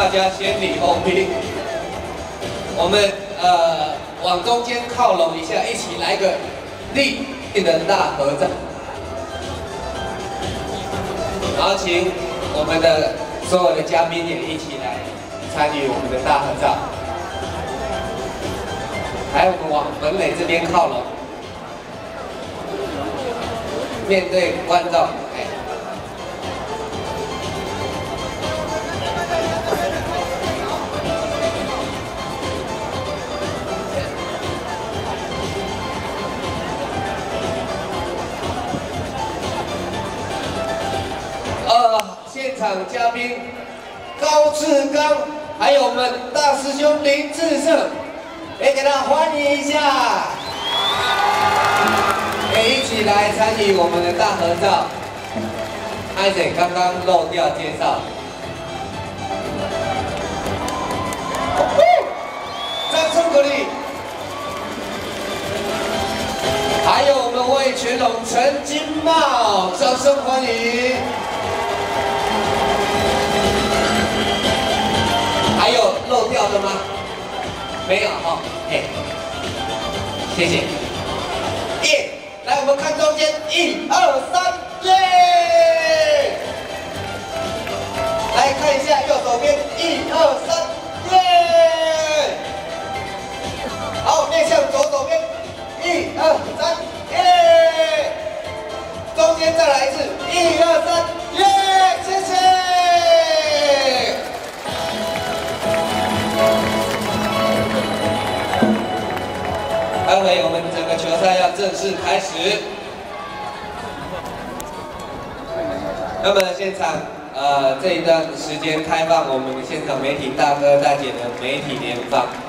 大家先礼后兵。我们往中间靠拢一下，一起来个立的大合照。然后请我们的所有的嘉宾也一起来参与我们的大合照。来，我们往本垒这边靠拢，面对观众。 现场嘉宾高志刚，还有我们大师兄林志胜，也给他欢迎一下，也一起来参与我们的大合照。艾姐刚刚漏掉介绍，掌声鼓励。还有我们魏全龙、陈金茂，掌声欢迎。 还有漏掉的吗？没有哈，哎，谢谢。耶，来我们看中间，1、2、3，耶！来看一下右手边，1、2、3，耶！好，面向左手边，1、2、3，耶！中间再来一次，1、2、3，耶！谢谢。 待会我们整个球赛要正式开始。那么现场这一段时间开放我们现场媒体大哥大姐的媒体联访。